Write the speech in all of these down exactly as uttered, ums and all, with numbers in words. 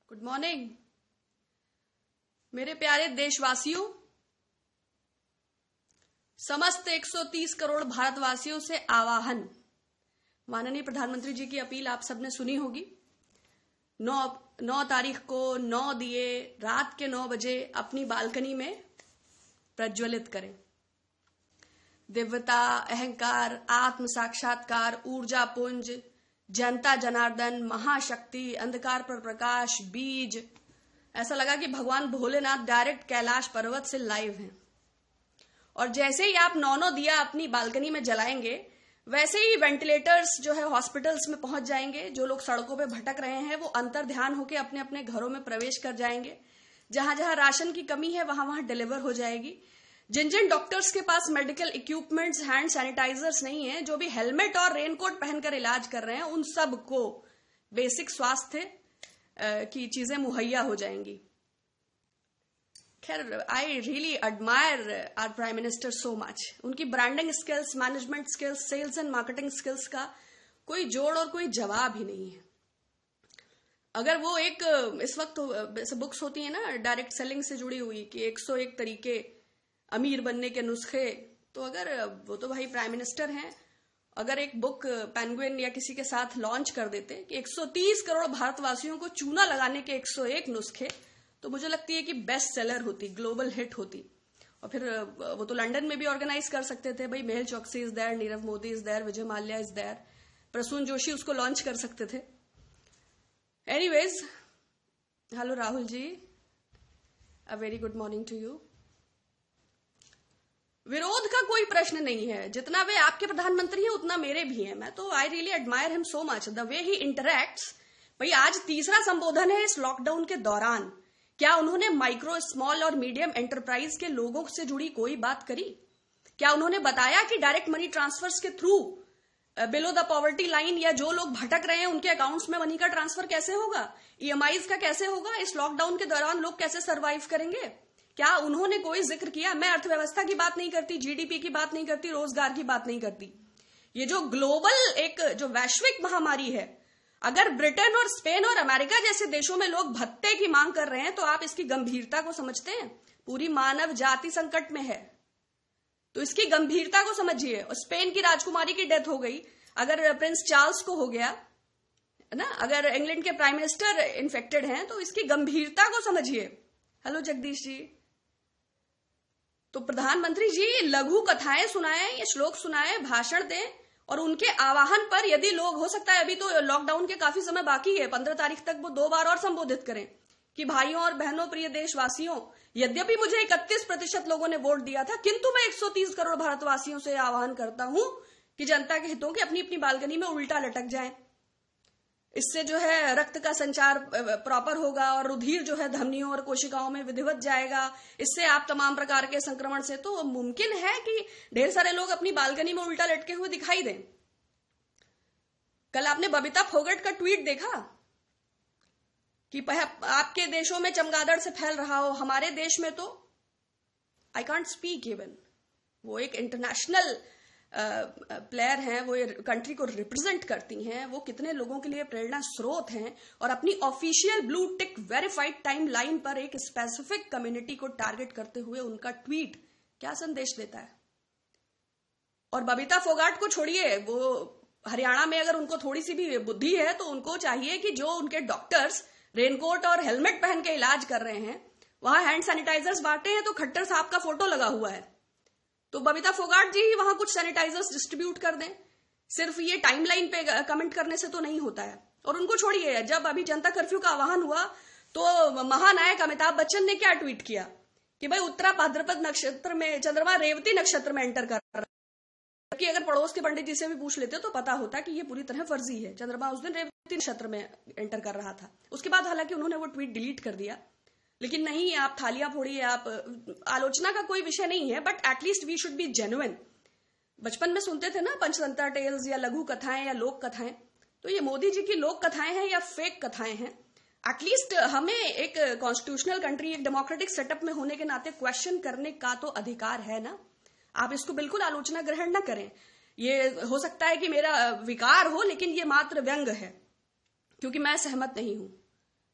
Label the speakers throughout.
Speaker 1: Good morning मेरे प्यारे देशवासियों। समस्त एक सौ तीस करोड़ भारतवासियों से आवाहन। माननीय प्रधानमंत्री जी की अपील आप सबने सुनी होगी। नौ नौ तारीख को नौ दिए रात के नौ बजे अपनी बालकनी में प्रज्वलित करें। दिव्यता, अहंकार, आत्म साक्षात्कार, ऊर्जा पुंज, जनता जनार्दन, महाशक्ति, अंधकार पर प्रकाश, बीज। ऐसा लगा कि भगवान भोलेनाथ डायरेक्ट कैलाश पर्वत से लाइव हैं। और जैसे ही आप नौ नौ दिया अपनी बालकनी में जलाएंगे, वैसे ही वेंटिलेटर्स जो है हॉस्पिटल्स में पहुंच जाएंगे। जो लोग सड़कों पे भटक रहे हैं वो अंतर ध्यान होकर अपने अपने घरों में प्रवेश कर जाएंगे। जहां जहां राशन की कमी है वहां वहां डिलीवर हो जाएगी। जिन जिन डॉक्टर्स के पास मेडिकल इक्विपमेंट्स, हैंड सैनिटाइजर्स नहीं है, जो भी हेलमेट और रेनकोट पहनकर इलाज कर रहे हैं, उन सब को बेसिक स्वास्थ्य की चीजें मुहैया हो जाएंगी। खैर, I really admire our prime minister so much. उनकी branding skills, management skills, sales and marketing skills का कोई जोड़ और कोई जवाब ही नहीं है। अगर वो एक इस वक्त बुक्स होती है ना डायरेक्ट सेलिंग से जुड़ी हुई कि एक सौ एक तरीके अमीर बनने के नुस्खे, तो अगर वो तो भाई प्राइम मिनिस्टर हैं, अगर एक बुक पेंगुइन या किसी के साथ लॉन्च कर देते कि एक सौ तीस करोड़ भारतवासियों को चूना लगाने के एक सौ एक नुस्खे, तो मुझे लगती है कि बेस्ट सेलर होती, ग्लोबल हिट होती। और फिर वो तो लंदन में भी ऑर्गेनाइज कर सकते थे। भाई Mehul Choksi is there, Nirav Modi is there, Vijay Mallya is there, Prasoon Joshi उसको लॉन्च कर सकते थे। Anyways, hello Rahul ji, a very good morning to you. विरोध का कोई प्रश्न नहीं है। जितना वे आपके प्रधानमंत्री हैं उतना मेरे भी हैं। मैं तो I really admire him so much the way ही इंटरैक्ट्स। भाई आज तीसरा संबोधन है इस लॉकडाउन के दौरान। क्या उन्होंने माइक्रो, स्मॉल और मीडियम एंटरप्राइज के लोगों से जुड़ी कोई बात करी? क्या उन्होंने बताया कि डायरेक्ट मनी ट्रांसफर्स के through below the poverty line या जो लोग भटक रहे हैं उनके अकाउंट्स में मनी का ट्रांसफर कैसे होगा, ईएमआईज का कैसे होगा, इस लॉकडाउन के दौरान लोग कैसे सर्वाइव करेंगे? क्या उन्होंने कोई जिक्र किया? मैं अर्थव्यवस्था की बात नहीं करती, जीडीपी की बात नहीं करती, रोजगार की बात नहीं करती। ये जो ग्लोबल एक जो वैश्विक महामारी है, अगर ब्रिटेन और स्पेन और अमेरिका जैसे देशों में लोग भत्ते की मांग कर रहे हैं तो आप इसकी गंभीरता को समझते हैं? पूरी मानव जाति संकट में है, तो इसकी गंभीरता को समझिए। और स्पेन की राजकुमारी की डेथ हो गई, अगर प्रिंस चार्ल्स को हो गया ना, अगर इंग्लैंड के प्राइम मिनिस्टर इन्फेक्टेड हैं, तो इसकी गंभीरता को समझिए। हेलो जगदीश जी। तो प्रधानमंत्री जी लघु कथाएं सुनाएं या श्लोक सुनाएं, भाषण दें, और उनके आवाहन पर यदि लोग, हो सकता है अभी तो लॉकडाउन के काफी समय बाकी है, पंद्रह तारीख तक वो दो बार और संबोधित करें कि भाइयों और बहनों, प्रिय देशवासियों, यद्यपि मुझे इकतीस प्रतिशत लोगों ने वोट दिया था, किंतु मैं एक सौ तीस करोड़ भारतवासियों से आह्वान करता हूं कि जनता के हितों के अपनी अपनी बालकनी में उल्टा लटक जाएं। इससे जो है रक्त का संचार प्रॉपर होगा और रुधिर जो है धमनियों और कोशिकाओं में विधिवत जाएगा। इससे आप तमाम प्रकार के संक्रमण से तो मुमकिन है कि ढेर सारे लोग अपनी बालकनी में उल्टा लटके हुए दिखाई दें। कल आपने बबीता फोगट का ट्वीट देखा कि आपके देशों में चमगादड़ से फैल रहा हो, हमारे देश में तो आई कांट स्पीक इवन। वो एक इंटरनेशनल प्लेयर हैं, वो कंट्री को रिप्रेजेंट करती हैं, वो कितने लोगों के लिए प्रेरणा स्रोत हैं, और अपनी official blue tick verified timeline पर एक स्पेसिफिक कम्युनिटी को टारगेट करते हुए उनका ट्वीट क्या संदेश देता है। और बबीता फोगाट को छोड़िए, वो हरियाणा में अगर उनको थोड़ी सी भी बुद्धि है तो उनको चाहिए कि जो उनके डॉक्टर्स रेनकोट और हेलमेट पहन के इलाज कर रहे हैं, वहां हैंड सैनिटाइजर्स बांटे हैं तो खट्टर साहब का फोटो लगा हुआ है, तो बबीता फोगाट जी ही वहां कुछ सैनिटाइजर्स डिस्ट्रीब्यूट कर दें। सिर्फ ये टाइमलाइन पे कमेंट करने से तो नहीं होता है। और उनको छोड़िए, जब अभी जनता कर्फ्यू का आह्वान हुआ तो महानायक अमिताभ बच्चन ने क्या ट्वीट किया कि भाई उत्तरा भाद्रपद नक्षत्र में चंद्रमा रेवती नक्षत्र में एंटर कर रहा है। कि अगर पड़ोस के पंडित जी से भी पूछ लेते तो पता होता कि ये पूरी तरह फर्जी है। चंद्रमा उस दिन रेवती नक्षत्र में एंटर कर रहा था। उसके बाद हालांकि उन्होंने वो ट्वीट डिलीट कर दिया, लेकिन नहीं, आप थालियां फोड़िए, आप, आलोचना का कोई विषय नहीं है, but at least we should be genuine. बचपन में सुनते थे ना पंचतंत्र टेल्स या लघु कथाएं या लोक कथाएं, तो ये मोदी जी की लोक कथाएं हैं या फेक कथाएं हैं? एटलीस्ट हमें एक कॉन्स्टिट्यूशनल कंट्री, एक डेमोक्रेटिक सेटअप में होने के नाते क्वेश्चन करने का तो अधिकार है ना। आप इसको बिल्कुल आलोचना ग्रहण न करें। ये हो सकता है कि मेरा विकार हो, लेकिन ये मात्र व्यंग है, क्योंकि मैं सहमत नहीं हूं।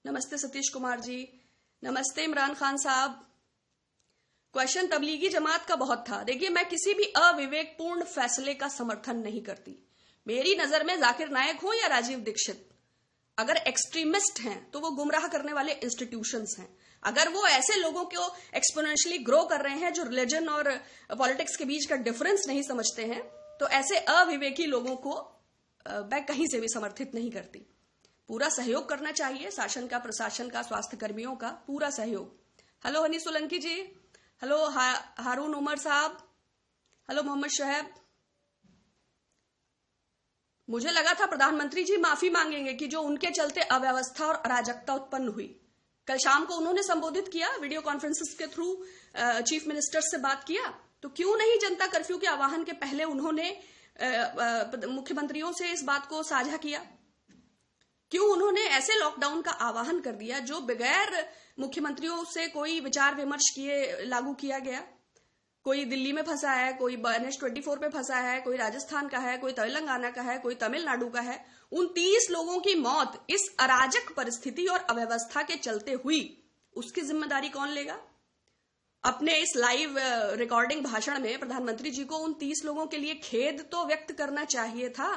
Speaker 1: नमस्ते सतीश कुमार जी, नमस्ते इमरान खान साहब। क्वेश्चन तबलीगी जमात का बहुत था। देखिए, मैं किसी भी अविवेकपूर्ण फैसले का समर्थन नहीं करती। मेरी नजर में जाकिर नायक हो या राजीव दीक्षित, अगर एक्सट्रीमिस्ट हैं तो वो गुमराह करने वाले इंस्टीट्यूशंस हैं। अगर वो ऐसे लोगों को एक्सपोनेंशियली ग्रो कर रहे हैं जो रिलीजन और पॉलिटिक्स के बीच का डिफरेंस नहीं समझते हैं, तो ऐसे अविवेकी लोगों को मैं कहीं से भी समर्थित नहीं करती। पूरा सहयोग करना चाहिए, शासन का, प्रशासन का, स्वास्थ्य कर्मियों का पूरा सहयोग। हेलो हनी सोलंकी जी, हेलो हा, हारून उमर साहब, हेलो मोहम्मद शोहेब। मुझे लगा था प्रधानमंत्री जी माफी मांगेंगे कि जो उनके चलते अव्यवस्था और अराजकता उत्पन्न हुई। कल शाम को उन्होंने संबोधित किया, वीडियो कॉन्फ्रेंसेस के थ्रू चीफ मिनिस्टर से बात किया, तो क्यों नहीं जनता कर्फ्यू के आह्वान के पहले उन्होंने मुख्यमंत्रियों से इस बात को साझा किया? क्यों उन्होंने ऐसे लॉकडाउन का आह्वान कर दिया जो बगैर मुख्यमंत्रियों से कोई विचार विमर्श किए लागू किया गया? कोई दिल्ली में फंसा है, कोई एन एच चौबीस पे फंसा है, कोई राजस्थान का है, कोई तेलंगाना का है, कोई तमिलनाडु का है। उनतीस लोगों की मौत इस अराजक परिस्थिति और अव्यवस्था के चलते हुई, उसकी जिम्मेदारी कौन लेगा? अपने इस लाइव रिकॉर्डिंग भाषण में प्रधानमंत्री जी को उन तीस लोगों के लिए खेद तो व्यक्त करना चाहिए था।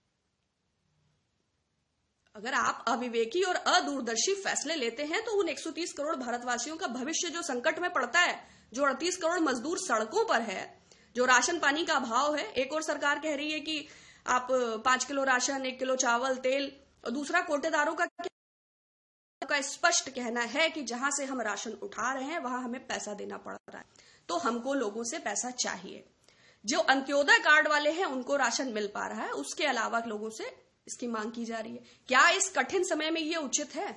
Speaker 1: अगर आप अविवेकी और अदूरदर्शी फैसले लेते हैं तो उन एक सौ तीस करोड़ भारतवासियों का भविष्य जो संकट में पड़ता है, जो अड़तीस करोड़ मजदूर सड़कों पर है, जो राशन पानी का अभाव है। एक और सरकार कह रही है कि आप पांच किलो राशन, एक किलो चावल, तेल, और दूसरा कोटेदारों का का स्पष्ट कहना है कि जहां से हम राशन उठा रहे हैं वहां हमें पैसा देना पड़ रहा है, तो हमको लोगों से पैसा चाहिए। जो अंत्योदय कार्ड वाले हैं उनको राशन मिल पा रहा है, उसके अलावा लोगों से इसकी मांग की जा रही है। क्या इस कठिन समय में ये उचित है?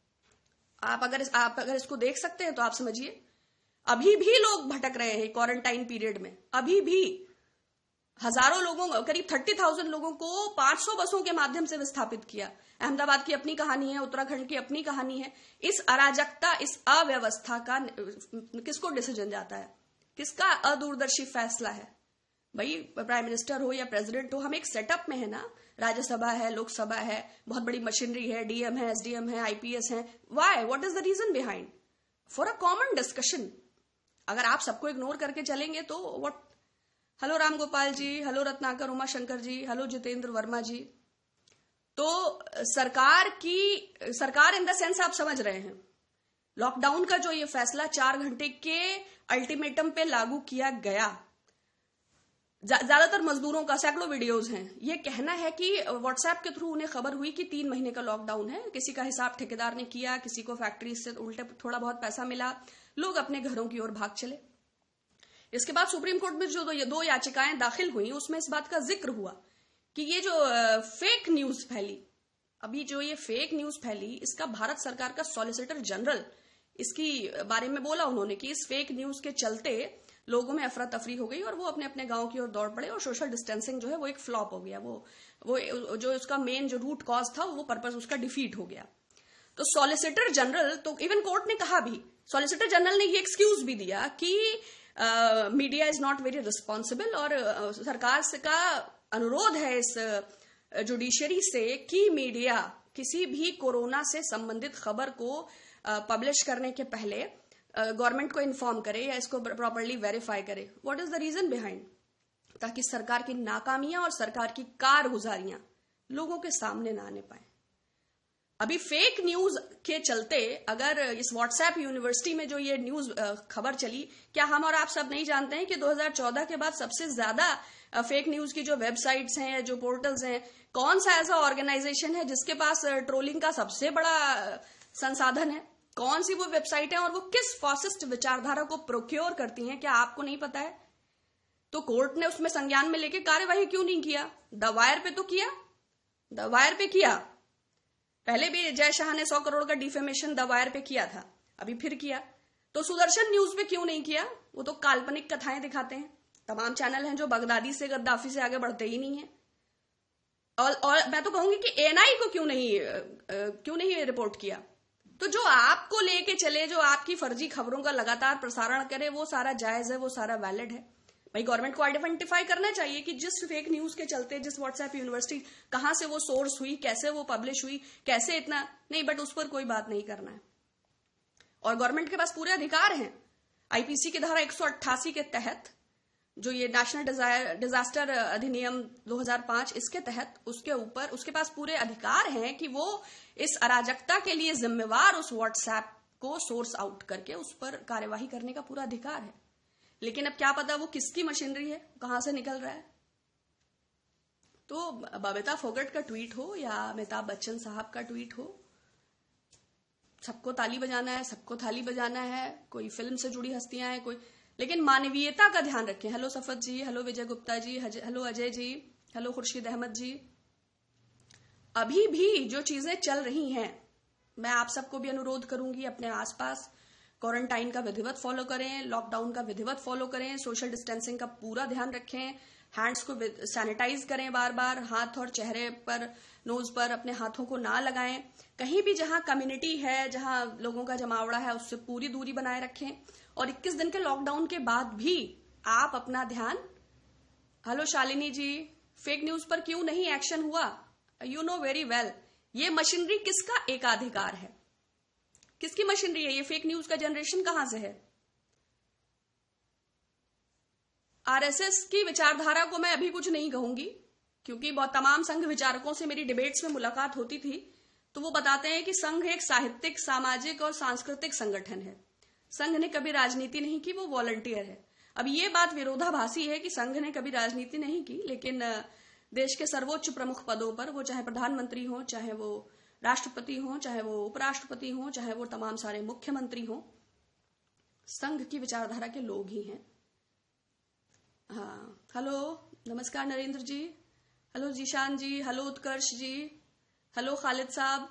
Speaker 1: आप अगर आप अगर इसको देख सकते हैं तो आप समझिए, अभी भी लोग भटक रहे हैं क्वारंटाइन पीरियड में। अभी भी हजारों लोगों, करीब थर्टी थाउजेंड लोगों को पांच सौ बसों के माध्यम से विस्थापित किया। अहमदाबाद की अपनी कहानी है, उत्तराखंड की अपनी कहानी है। इस अराजकता, इस अव्यवस्था का किसको डिसीजन जाता है? किसका अदूरदर्शी फैसला है? भाई, प्राइम मिनिस्टर हो या प्रेसिडेंट हो, हम एक सेटअप में है ना। राज्यसभा है, लोकसभा है, बहुत बड़ी मशीनरी है, डीएम है, एसडीएम है, आईपीएस है। Why? What is the reason behind? For a common discussion. अगर आप सबको इग्नोर करके चलेंगे तो what? Hello Ram Gopal ji, hello Ratnakar Uma Shankar ji, hello Jitendra Verma ji. तो सरकार की सरकार इन द सेंस आप समझ रहे हैं, लॉकडाउन का जो ये फैसला चार घंटे के अल्टीमेटम पे लागू किया गया, ज्यादातर मजदूरों का, सैकड़ों वीडियोस हैं, ये कहना है कि व्हाट्सएप के थ्रू उन्हें खबर हुई कि तीन महीने का लॉकडाउन है। किसी का हिसाब ठेकेदार ने किया, किसी को फैक्ट्री से उल्टे थोड़ा बहुत पैसा मिला, लोग अपने घरों की ओर भाग चले। इसके बाद सुप्रीम कोर्ट में जो दो, दो याचिकाएं दाखिल हुई, उसमें इस बात का जिक्र हुआ कि ये जो फेक न्यूज फैली, अभी जो ये फेक न्यूज फैली, इसका भारत सरकार का सॉलिसिटर जनरल इसकी बारे में बोला उन्होंने कि इस फेक न्यूज के चलते लोगों में अफरा तफरी हो गई और वो अपने अपने गांव की ओर दौड़ पड़े और सोशल डिस्टेंसिंग जो है वो एक फ्लॉप हो गया। वो वो जो उसका मेन जो रूट कॉज था, वो पर्पस उसका डिफीट हो गया। तो सॉलिसिटर जनरल, तो इवन कोर्ट ने कहा भी, सॉलिसिटर जनरल ने ये एक्सक्यूज भी दिया कि media is not very responsible, और uh, सरकार से का अनुरोध है इस जुडिशरी से कि मीडिया किसी भी कोरोना से संबंधित खबर को पब्लिश uh, करने के पहले गवर्नमेंट uh, को इन्फॉर्म करे या इसको प्रॉपरली वेरीफाई करे। What is the reason behind? ताकि सरकार की नाकामियां और सरकार की कारगुजारियां लोगों के सामने ना आने पाए। अभी फेक न्यूज के चलते, अगर इस व्हाट्सएप यूनिवर्सिटी में जो ये न्यूज खबर चली, क्या हम और आप सब नहीं जानते हैं कि दो हज़ार चौदह के बाद सबसे ज्यादा फेक न्यूज की जो वेबसाइट्स हैं, जो पोर्टल्स हैं, कौन सा ऐसा ऑर्गेनाइजेशन है जिसके पास ट्रोलिंग का सबसे बड़ा संसाधन है? कौन सी वो वेबसाइट है और वो किस फासिस्ट विचारधारा को प्रोक्योर करती हैं? क्या आपको नहीं पता है? तो कोर्ट ने उसमें संज्ञान में लेके कार्यवाही क्यों नहीं किया? द वायर पे तो किया, द वायर पे किया। पहले भी जय शाह ने सौ करोड़ का डिफेमेशन द वायर पे किया था, अभी फिर किया। तो सुदर्शन न्यूज पे क्यों नहीं किया? वो तो काल्पनिक कथाएं दिखाते हैं। तमाम चैनल हैं जो बगदादी से, गद्दाफी से आगे बढ़ते ही नहीं है। और, और मैं तो कहूंगी कि एएनआई को क्यों नहीं क्यों नहीं रिपोर्ट किया? तो जो आपको लेके चले, जो आपकी फर्जी खबरों का लगातार प्रसारण करे, वो सारा जायज है, वो सारा वैलिड है। भाई गवर्नमेंट को आइडेंटिफाई करना चाहिए कि जिस फेक न्यूज के चलते, जिस व्हाट्सएप यूनिवर्सिटी, कहां से वो सोर्स हुई, कैसे वो पब्लिश हुई, कैसे इतना नहीं, बट उस पर कोई बात नहीं करना है। और गवर्नमेंट के पास पूरे अधिकार हैं। आईपीसी की धारा एक सौ अट्ठासी के तहत, जो ये नेशनल डिजास्टर अधिनियम दो हज़ार पाँच, इसके तहत उसके ऊपर उसके पास पूरे अधिकार हैं कि वो इस अराजकता के लिए जिम्मेवार उस व्हाट्सएप को सोर्स आउट करके उस पर कार्यवाही करने का पूरा अधिकार है। लेकिन अब क्या पता वो किसकी मशीनरी है, कहां से निकल रहा है। तो बबीता फोगट का ट्वीट हो या अमिताभ बच्चन साहब का ट्वीट हो, सबको ताली बजाना है, सबको थाली बजाना है। कोई फिल्म से जुड़ी हस्तियां हैं, कोई, लेकिन मानवीयता का ध्यान रखें। Hello Safat ji, hello Vijay Gupta ji, hello Ajay ji, hello Khurshid Ahmed ji. अभी भी जो चीजें चल रही हैं, मैं आप सबको भी अनुरोध करूंगी, अपने आसपास क्वारंटाइन का विधिवत फॉलो करें, लॉकडाउन का विधिवत फॉलो करें, सोशल डिस्टेंसिंग का पूरा ध्यान रखें, हैंड्स को सैनिटाइज करें बार बार, हाथ और चेहरे पर, नोज पर अपने हाथों को ना लगाएं। कहीं भी जहां कम्युनिटी है, जहां लोगों का जमावड़ा है, उससे पूरी दूरी बनाए रखें। और इक्कीस दिन के लॉकडाउन के बाद भी आप अपना ध्यान, hello Shalini ji, fake news पर क्यों नहीं एक्शन हुआ? यू नो वेरी वेल, ये मशीनरी किसका एकाधिकार है, किसकी मशीनरी है? ये फेक न्यूज का जनरेशन कहां से है? आरएसएस की विचारधारा को मैं अभी कुछ नहीं कहूंगी, क्योंकि बहुत तमाम संघ विचारकों से मेरी डिबेट्स में मुलाकात होती थी, तो वो बताते हैं कि संघ एक साहित्यिक, सामाजिक और सांस्कृतिक संगठन है। संघ ने कभी राजनीति नहीं की, वो वॉलंटियर है। अब ये बात विरोधाभासी है कि संघ ने कभी राजनीति नहीं की, लेकिन देश के सर्वोच्च प्रमुख पदों पर, वो चाहे प्रधानमंत्री हो, चाहे वो राष्ट्रपति हो, चाहे वो उपराष्ट्रपति हो, चाहे वो तमाम सारे मुख्यमंत्री हो, संघ की विचारधारा के लोग ही हैं। हाँ, हेलो, नमस्कार Narendra ji, hello Zeeshan ji, hello Utkarsh ji, hello Khalid साहब।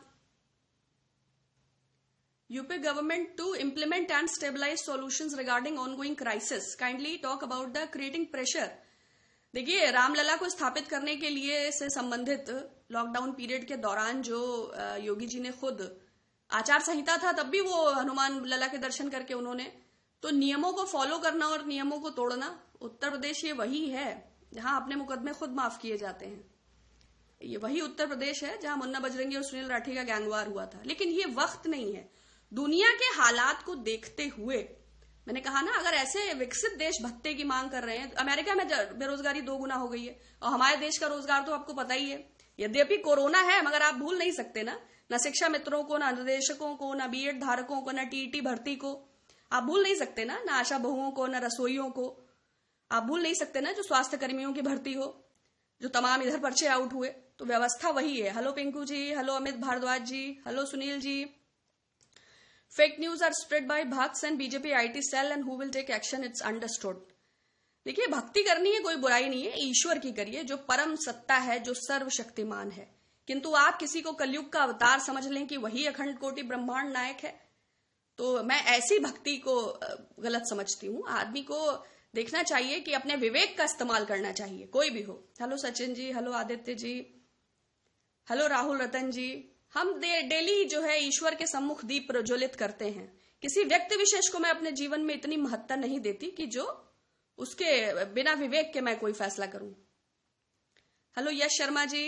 Speaker 1: UP government to implement and stabilise solutions regarding ongoing crisis, kindly talk about the creating pressure. देखिए, रामलला को स्थापित करने के लिए से संबंधित लॉकडाउन पीरियड के दौरान जो योगी जी ने खुद, आचार संहिता था तब भी वो हनुमान लला के दर्शन करके उन्होंने, तो नियमों को फॉलो करना और नियमों को तोड़ना, उत्तर प्रदेश ये वही है जहां अपने मुकदमे खुद माफ किए जाते हैं। ये वही उत्तर प्रदेश है जहां मुन्ना बजरंगी और सुनील राठी का गैंगवार हुआ था। लेकिन ये वक्त नहीं है। दुनिया के हालात को देखते हुए मैंने कहा ना, अगर ऐसे विकसित देश भत्ते की मांग कर रहे हैं, अमेरिका में बेरोजगारी दो गुना हो गई है, और हमारे देश का रोजगार तो आपको पता ही है। यद्यपि कोरोना है, मगर आप भूल नहीं सकते ना, न शिक्षा मित्रों को, न निदेशकों को, न बीएड धारकों को, न टीईटी भर्ती को आप भूल नहीं सकते ना, न आशा बहुओं को, न रसोइयों को आप भूल नहीं सकते ना, जो स्वास्थ्य कर्मियों की भर्ती हो, जो तमाम इधर पर्चे आउट हुए। तो व्यवस्था वही है। Hello Pinku ji, hello Amit Bhardwaj ji, hello Sunil ji. Fake news are spread by bhakts and BJP IT cell and who will take action, it's understood. देखिए, भक्ति करनी है, कोई बुराई नहीं है, ईश्वर की करिए जो परम सत्ता है, जो सर्वशक्तिमान है। किंतु आप किसी को कलयुग का अवतार समझ लें कि वही अखंड कोटि ब्रह्मांड नायक है, तो मैं ऐसी भक्ति को गलत समझती हूं। आदमी को देखना चाहिए कि अपने विवेक का इस्तेमाल करना चाहिए, कोई भी हो। Hello Sachin ji, hello Aditya ji, hello Rahul Ratan ji. हम डेली जो है ईश्वर के सम्मुख दीप प्रज्वलित करते हैं। किसी व्यक्ति विशेष को मैं अपने जीवन में इतनी महत्ता नहीं देती कि जो उसके बिना विवेक के मैं कोई फैसला करूं। हेलो यश शर्मा जी,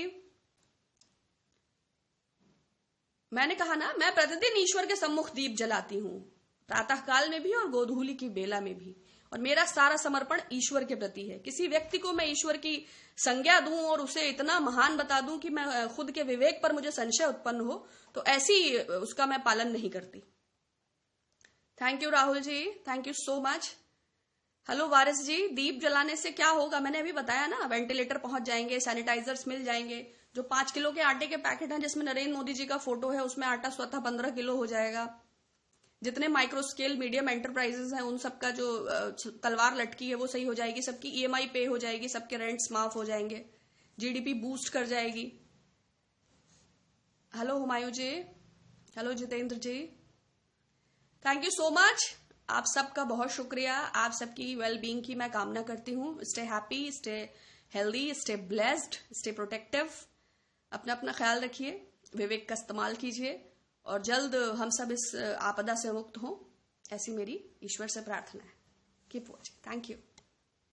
Speaker 1: मैंने कहा ना, मैं प्रतिदिन ईश्वर के सम्मुख दीप जलाती हूं, प्रातः काल में भी और गोधूली की बेला में भी, और मेरा सारा समर्पण ईश्वर के प्रति है। किसी व्यक्ति को मैं ईश्वर की संज्ञा दूं और उसे इतना महान बता दूं कि मैं खुद के विवेक पर मुझे संशय उत्पन्न हो, तो ऐसी उसका मैं पालन नहीं करती। Thank you Rahul ji, thank you so much. Hello Waris ji, दीप जलाने से क्या होगा? मैंने अभी बताया ना, वेंटिलेटर पहुंच जाएंगे, सैनिटाइजर्स मिल जाएंगे। जो पांच किलो के आटे के पैकेट हैं जिसमें नरेंद्र मोदी जी का फोटो है, उसमें आटा स्वतः पंद्रह किलो हो जाएगा। जितने माइक्रो स्केल मीडियम एंटरप्राइजेस हैं, उन सबका जो तलवार लटकी है वो सही हो जाएगी, सबकी ईएमआई पे हो जाएगी, सबके रेंट्स माफ हो जाएंगे, जीडीपी बूस्ट कर जाएगी। Hello Humayun ji, hello Jitendra ji, thank you so much. आप सबका बहुत शुक्रिया। आप सबकी वेल बीइंग की मैं कामना करती हूँ। Stay happy, stay healthy, stay blessed, stay protective. अपना अपना ख्याल रखिए, विवेक का इस्तेमाल कीजिए, और जल्द हम सब इस आपदा से मुक्त हों, ऐसी मेरी ईश्वर से प्रार्थना है। Keep watching. Thank you.